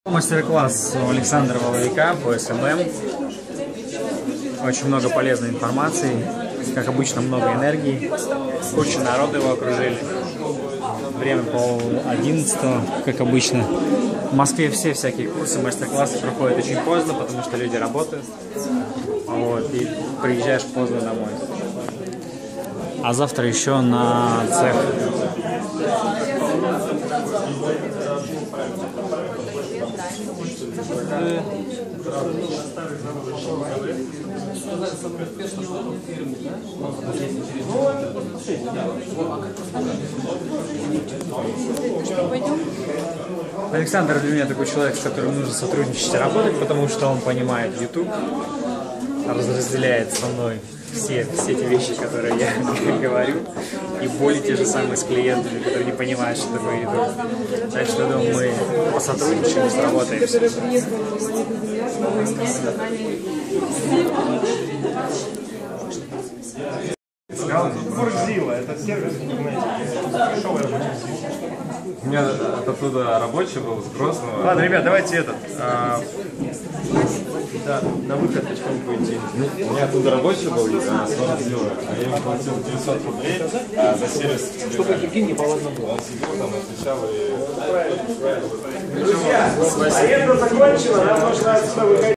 Мастер-класс у Александра Воловика по СММ. Очень много полезной информации, как обычно, много энергии. Куча народа его окружили. Время 10:30, как обычно. В Москве все всякие курсы, мастер-классы проходят очень поздно, потому что люди работают. Вот, и приезжаешь поздно домой. А завтра еще на цех. Александр для меня такой человек, с которым нужно сотрудничать и работать, потому что он понимает YouTube, разделяет со мной все эти вещи, которые я говорю, и боли те же самые с клиентами, которые не понимают, что такое YouTube. Так что, думаю, мы посотрудничаем и сработаемся. Бурзила, это сервис, дешевый рабочий. У меня оттуда рабочий был, с Грозного. Ладно, ребят, давайте да, на выход потихоньку идти. У меня оттуда рабочий был, 40 евро, а я ему платил 900 рублей за сервис. Чтобы другим не полезно было. Он сидел там, отвечал и... Друзья, аренда закончена, нам нужно отсюда выходить.